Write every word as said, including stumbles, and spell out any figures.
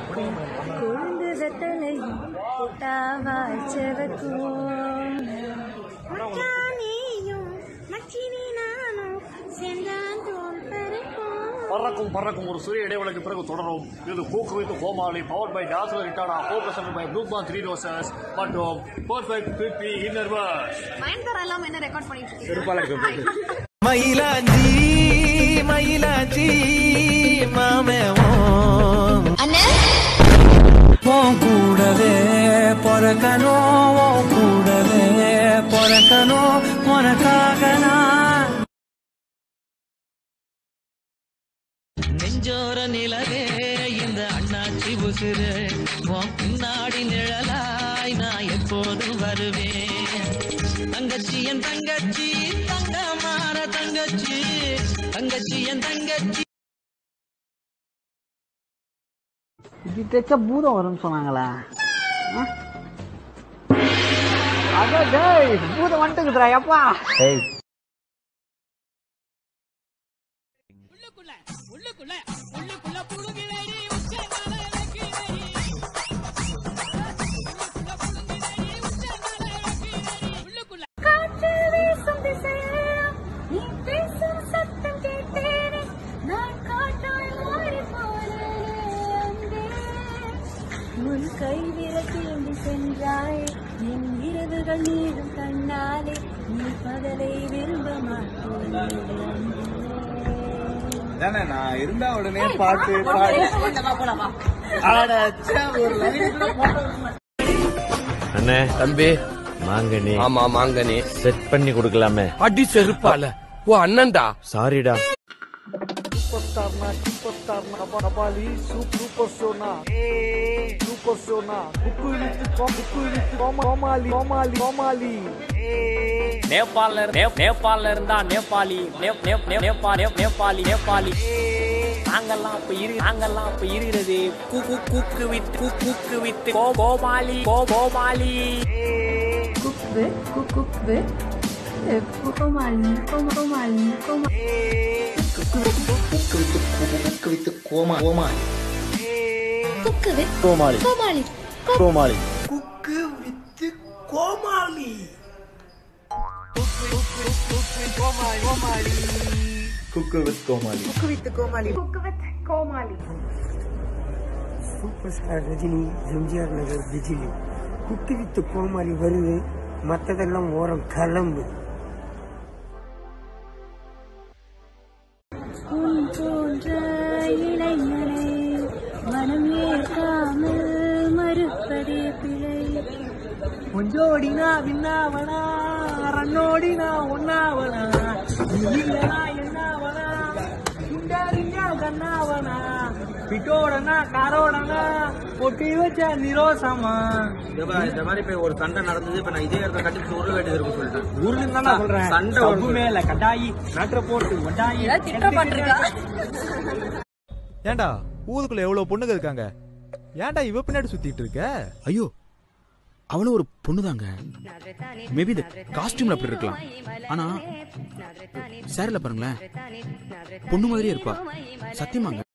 பறக்கும் கொழுந்து வெத்தலையும் புட்டாவாய் செவக்கும் மச்சானியும் மச்சினி நானும் செந்தாந்தோம் பறக்கும் பறக்கும் பறக்கும் ஒரு சிறிய இடைவெளிக்கு பிறகு தொடரும். இது cook with Comali powered by டாஸ்லர் ரிட்டானா ஃபோக்கஸ் பை ப்ளூ பான் த்ரீ ரோசஸ் மற்றும் பர்ஃபெக்ட் பிபி இன்னர் வாஷ். மைண்ட் எல்லாம் என்ன ரெக்கார்ட் பண்ணிட்டு இருக்கீங்க? மயிலாஞ்சி மயிலாஞ்சி மாமேவோ அண்ணே உன் கூடவே பொறக்கனோ உன் கூடவே பொறக்கனோ உனக்காக நான் நெஞ்சோர நிலவே இந்த அண்ணாச்சி உசுறு உன் பின்னாடி நிழலாய் நான் எப்போதும் வருவேன். தங்கச்சி என் தங்கச்சி தங்க மாற தங்கச்சி தங்கச்சி என் தங்கச்சி. இப்படி தைச்சா பூதம் வரும்னு சொன்னாங்களா? அதான் டேய் பூதம் வந்துட்டுக்குதுடா எப்பா. உள்ளுக்குள்ள உள்ளுக்குள்ள உள்ளுக்குள்ள புழுங்கிலேடி உச்சந்தால இலக்கிலேடி உள்ளுக்குள்ள புழுங்கிலேடி உச்சந்தால இலக்கிலேடி உள்ளுக்குள்ள காற்று வீசும் திசையெல்லாம் நீ பேசும் சத்தம் கேட்டேனே நான் காற்றாய் மாறி போனேன். உன் கை விரட்டி சென்றாய் என் இரவுகள் நீடும் கண்ணாலே நீ பகலை விரும்ப மாட்டேன். நான் இருந்தா உடனே பாட்டு அண்ணே தம்பி மாங்கனி. ஆமா மாங்கனி செட் பண்ணி கொடுக்கலாமே. அடி செருப்பால ஓ அண்ணன்டா. சாரிடா. சூப்பர் ஸ்டார்னா சூப்பர் ஸ்டார்னா கபாலி சூப்பர் ஷோனா சூப்பர் ஷோனா cook with cook with Comali Comali Comali. நேபாள நேபாள இருந்தா நேபாளி நேபாளி நேபாளி நேபாளி நாங்கெல்லாம் அப்ப இரு நாங்கெல்லாம் அப்ப இருக்கிறது cook cook with cook with Comali Comali cook cook Comali Comali Comali cook with கோமா Comali cook with Comali Comali Comali cook with Comali cook with Comali cook with Comali cook with Comali. Super star Rajini MGR Nagar பிஜிலி குக்கு வித்து கோமாளி வருது மற்றதெல்லாம் ஓரம் கிளம்பு. உன் போன்ற இளைஞனை மனம் ஏற்காமல் மறுப்பதே பிழை. கொஞ்சோடினா விண்ணாவனா ரன்னோடினா ஒன்னாவனா இல்லனா என்னாவனா இந்தாரிஞ்சா கண்ணாவனா பிட்டோடனா காரோடனா பொட்டி வச்ச நிரோசமா. இந்த மாதிரி இப்ப ஒரு சண்டை நடந்தது. இப்ப நான் இதே இடத்துல கட்டி உருள வேண்டியது இருக்கு சொல்லிட்டேன். ஊர்ல இருந்தா நான் சொல்றேன் சண்டை ஒரு மேல கட்டாயி நாட்டுற போட்டு வட்டாயி ஏண்டா ஊருக்குள்ள எவ்வளவு பொண்ணுங்க இருக்காங்க, ஏன்டா இவ பின்னாடி சுத்திட்டு இருக்க? ஐயோ அவனும் ஒரு பொண்ணுதாங்க. மேபி இந்த காஸ்டியூம்ல அப்படி இருக்கலாம். ஆனா சேரல பாருங்களேன் பொண்ணு மாதிரியே இருப்பா. சத்தியமாங்க.